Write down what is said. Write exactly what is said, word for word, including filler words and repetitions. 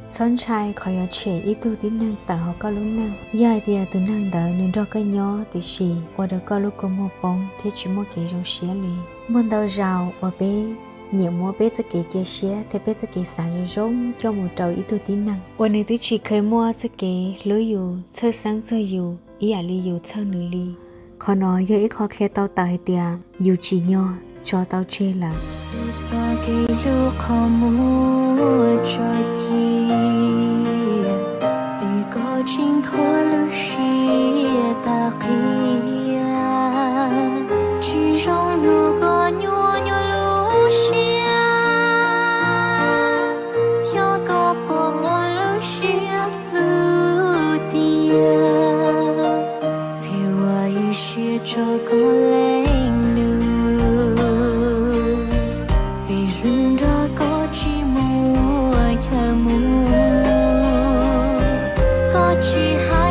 son trai khỏi ở trẻ ít tu tín năng tạo họ có lúc năng dài thì từ năng đỡ nên cho cái nhỏ thì xì qua đó có lúc có một bóng thế chỉ một cái trong xé lì muốn đầu rào ở bé nhiều mua bé sẽ kể chia sẻ thì bé sẽ kể sáng rong cho một trâu ít tu tín năngวันนี้ที่ชีเคยmua sẽ kể lốiอยู่เชื่อsángเชื่ออยู่ý à liอยู่เชื่อหนึ่งลีขอน้อยยังอีกขอแค่เตาตายเตียอยู่จีnhỏ cho tao chê là ta kể lúc họ mua cho chi vì có chính thôi lúc xưa ta kia chỉ trong lúc có nhỏ nhỏ lúc xưa cho có bỏ lúc xưa lúc tiền thì ai xưa cho có lên lưng đó có chỉ mua chờ mua có chỉ hai